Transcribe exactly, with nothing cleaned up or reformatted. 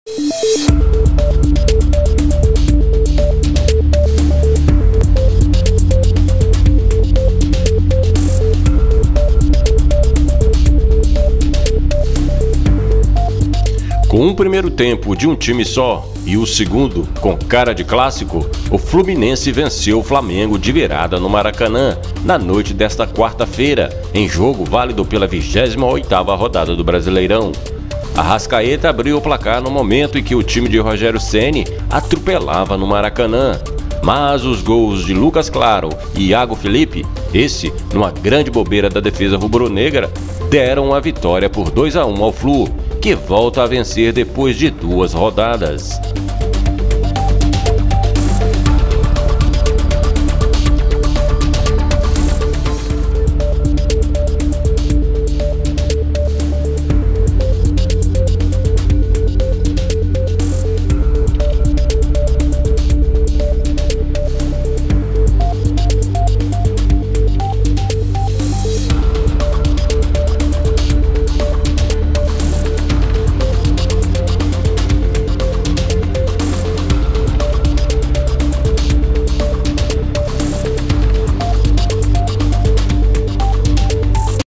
Com um primeiro tempo de um time só e o segundo com cara de clássico, o Fluminense venceu o Flamengo de virada no Maracanã na noite desta quarta-feira, em jogo válido pela vigésima oitava rodada do Brasileirão. Arrascaeta abriu o placar no momento em que o time de Rogério Ceni atropelava no Maracanã. Mas os gols de Lucas Claro e Iago Felipe, esse numa grande bobeira da defesa rubro-negra, deram a vitória por dois a um ao Flu, que volta a vencer depois de duas rodadas.